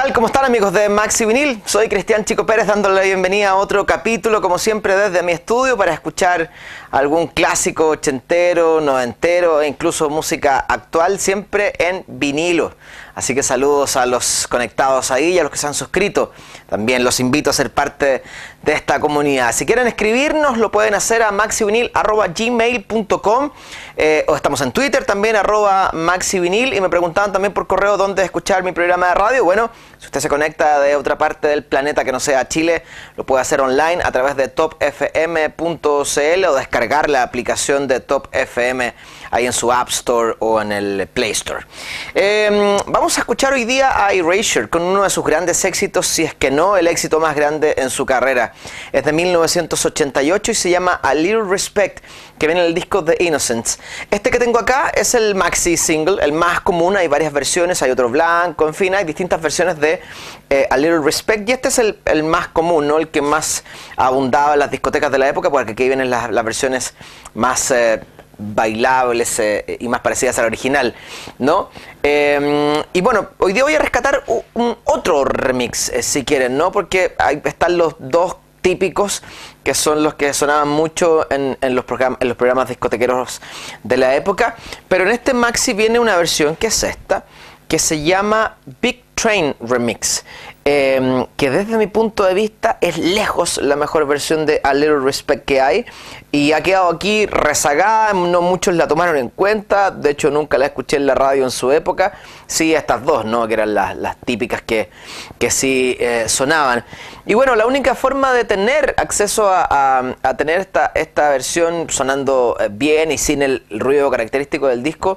tal? ¿Cómo están, amigos de Maxi Vinil? Soy Cristian Chico Pérez, dándole la bienvenida a otro capítulo, como siempre, desde mi estudio para escuchar algún clásico ochentero, noventero e incluso música actual, siempre en vinilo. Así que saludos a los conectados ahí y a los que se han suscrito. También los invito a ser parte de esta comunidad. Si quieren escribirnos, lo pueden hacer a maxivinil@gmail.com o estamos en Twitter también, @maxivinil, y me preguntaban también por correo dónde escuchar mi programa de radio. Bueno, si usted se conecta de otra parte del planeta que no sea Chile, lo puede hacer online a través de topfm.cl o descargar la aplicación de Top FM ahí en su App Store o en el Play Store. Vamos a escuchar hoy día a Erasure con uno de sus grandes éxitos, si es que no el éxito más grande en su carrera. Es de 1988 y se llama A Little Respect, que viene en el disco The Innocents. Este que tengo acá es el maxi single, el más común. Hay varias versiones, hay otro blanco, en fin, hay distintas versiones de A Little Respect, y este es el más común, ¿no? El que más abundaba en las discotecas de la época, porque aquí vienen las versiones más bailables y más parecidas al original, ¿no? Y bueno, hoy día voy a rescatar un otro remix, si quieren, ¿no? Porque ahí están los dos típicos, que son los que sonaban mucho en los programas discotequeros de la época, pero en este maxi viene una versión que es esta, que se llama Big Train Remix, que desde mi punto de vista es lejos la mejor versión de A Little Respect que hay, y ha quedado aquí rezagada. No muchos la tomaron en cuenta, de hecho nunca la escuché en la radio en su época. Sí, estas dos, ¿no? Que eran las típicas que sí sonaban. Y bueno, la única forma de tener acceso a tener esta versión sonando bien y sin el ruido característico del disco,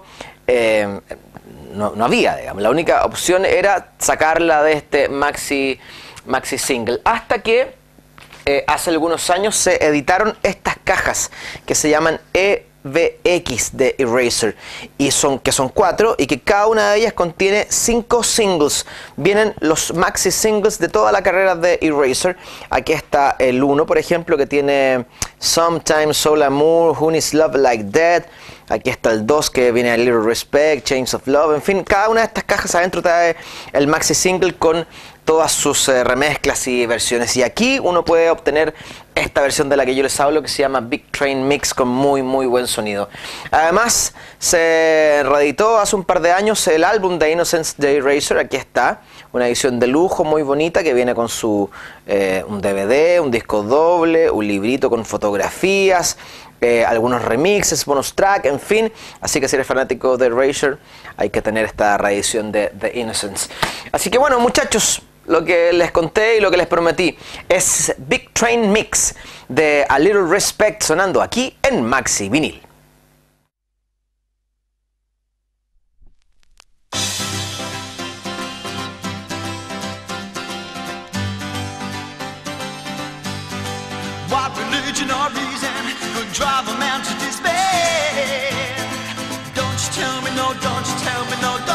no había, digamos. La única opción era sacarla de este maxi single, hasta que hace algunos años se editaron estas cajas que se llaman EVX de Erasure, y que son 4, y que cada una de ellas contiene 5 singles. Vienen los maxi singles de toda la carrera de Erasure. Aquí está el 1, por ejemplo, que tiene Sometimes, Soul Amour, Who Needs Love Like That. Aquí está el 2, que viene A Little Respect, Chains of Love. En fin, cada una de estas cajas adentro trae el maxi single con todas sus remezclas y versiones. Y aquí uno puede obtener esta versión de la que yo les hablo, que se llama Big Train Mix, con muy buen sonido. Además, se reeditó hace un par de años el álbum The Innocents de Erasure. Aquí está, una edición de lujo muy bonita que viene con su un DVD, un disco doble, un librito con fotografías, algunos remixes, bonus track, en fin. Así que si eres fanático de Erasure, hay que tener esta reedición de The Innocents. Así que bueno, muchachos, lo que les conté y lo que les prometí es Big Train Mix de A Little Respect, sonando aquí en Maxi Vinil. What religion or reason could drive a man to despair? Don't you tell me no, don't you tell me no, don't